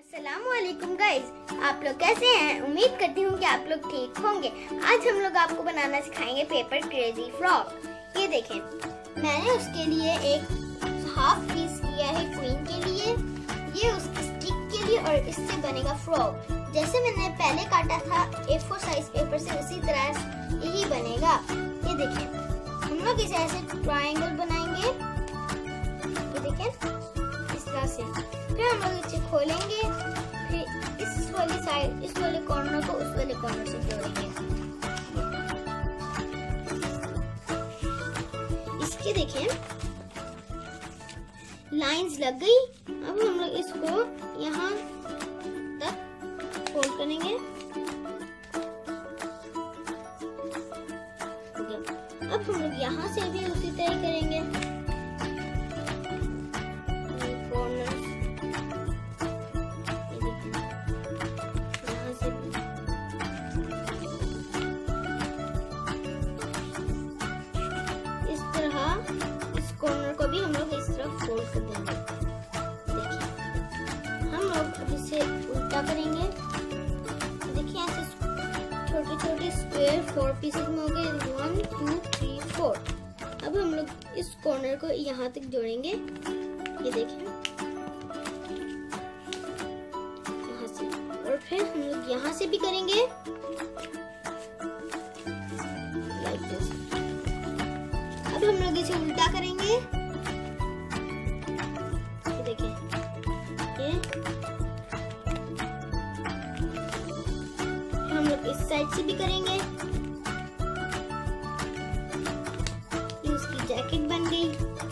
अस्सलामुअलैकुम गाइस, आप लोग कैसे हैं? उम्मीद करती हूँ कि आप लोग ठीक होंगे। आज हम लोग आपको बनाना सिखाएंगे पेपर क्रेजी फ्रॉक। ये देखें, मैंने उसके लिए एक हाफ पीस लिया है क्वीन के लिए, ये उसकी स्टिक के लिए, और इससे बनेगा फ्रॉक। जैसे मैंने पहले काटा था A4 साइज पेपर से, उसी तरह यही बनेगा। ये देखें, हम लोग इसे ऐसे ट्रायंगल बनाएंगे, ये देखें इस तरह से। फिर हम लोग इसे खोलेंगे, फिर इस वाली साइड, इस वाले कॉर्नर को उस वाले कॉर्नर से जोड़ेंगे। इसके देखें लाइंस लग गई। अब हम लोग इसको यहाँ तक फोल्ड करेंगे। अब हम लोग यहाँ से भी उसी तरह करेंगे। कॉर्नर को भी हम लोग इस तरफ फोल्ड कर देंगे। देखिए, हम लोग अब इसे उल्टा करेंगे। देखिए ऐसे छोटे छोटे स्क्वायर 4 पीसेस में हो गए, 1 2 3 4। अब हम लोग इस कॉर्नर को यहाँ तक जोड़ेंगे। ये देखिए यहाँ से, और फिर हम लोग यहाँ से भी करेंगे लाइक दिस। अब हम लोग इसे उल्टा करेंगे। ये देखिए, ये हम लोग इस साइड से भी करेंगे। ये उसकी जैकेट बन गई।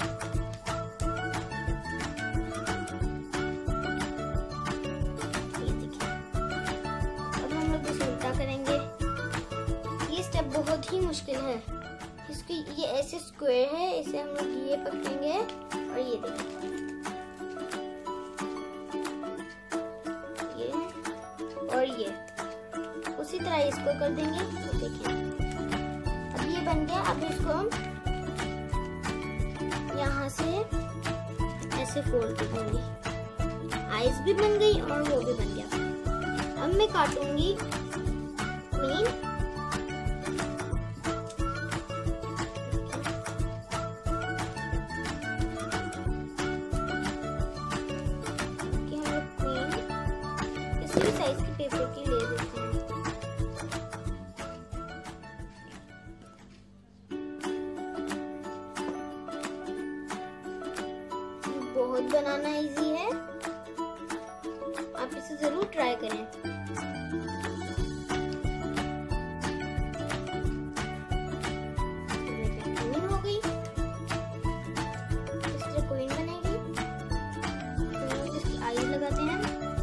ये देखिए, अब हम लोग इसे उल्टा करेंगे। ये स्टेप बहुत ही मुश्किल है। इसकी ये ऐसे स्क्वायर है, इसे हम लोग ये पकड़ेंगे और ये देखिए, ये और ये उसी तरह इसको कर देंगे। तो देखिए अब ये बन गया। अब इसको हम यहाँ से ऐसे फोल्ड कर देंगे। आईज भी बन गई और वो भी बन गया। अब मैं काटूंगी क्वीन। साइज के पेपर की ले देते हैं। बहुत बनाना इजी है, आप इसे जरूर ट्राई करें। क्वीन हो गई, इस तरह क्वीन बनेगी। तो इसकी आईज लगाते हैं।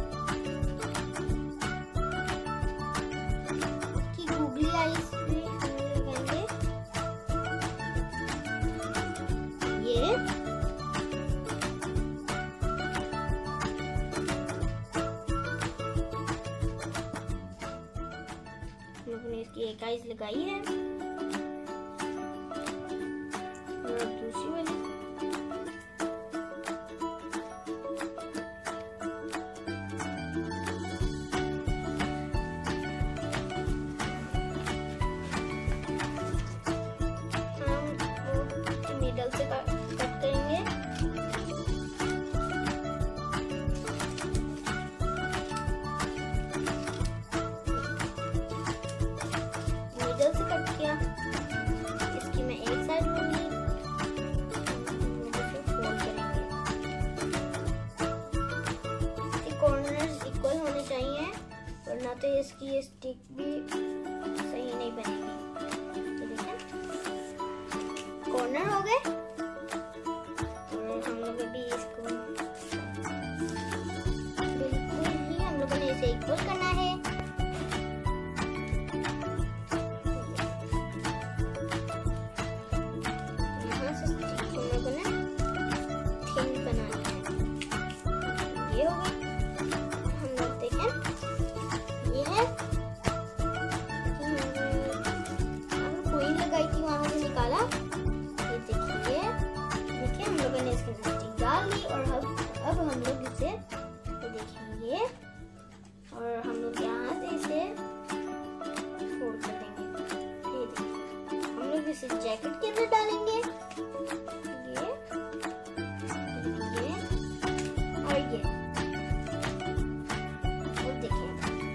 ये लोगों ने इसकी एक आइज लगाई है और दूसरी वाली। मिडल से कट करेंगे। मिडल से कट किया। इसकी मैं एक साइड लूंगी, फोल्ड करेंगे। इसके कॉर्नर्स इक्वल होने चाहिए, वरना तो इसकी ये स्टिक भी सही नहीं बनेगी। कॉर्नर हो गए और हम लोग अभी इसको बिल्कुल ही हम लोगों ने इसे इक्वल करना है। यहाँ से हम लोगों ने थिन बनाना है। ये हो गई। हम लोग देखें, ये है क्वीन लगाई थी, वहां से निकाला। देखिए हम लोगों ने इसकी स्टिक डाल दी और अब हम लोग इसे देखिए ये और हम लोग यहाँ से इसे फोल्ड कर देंगे। ये देखिए, हम लोग इसे जैकेट के अंदर डालेंगे, ये और ये। और देखिए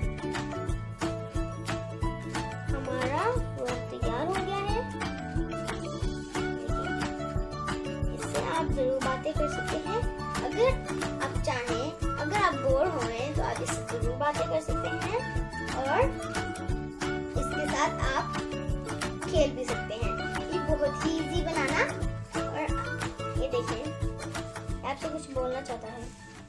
हमारा फ्रॉक तैयार हो गया है। इससे आप जरूर बातें कर सकते हैं। अगर आप चाहें, अगर आप बोर हो रहे हैं तो आप इससे जरूर बातें कर सकते हैं और इसके साथ आप खेल भी सकते हैं। ये बहुत ही इजी बनाना। और ये देखिए, आपसे कुछ बोलना चाहता है।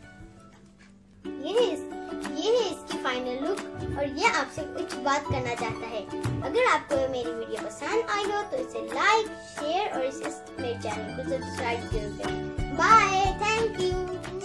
ये है इसकी फाइनल लुक और ये आपसे कुछ बात करना चाहता है। अगर आपको मेरी वीडियो पसंद आई हो तो इसे लाइक, शेयर और इसे मेरे चैनल को सब्सक्राइब जरूर करें। Bye, thank you.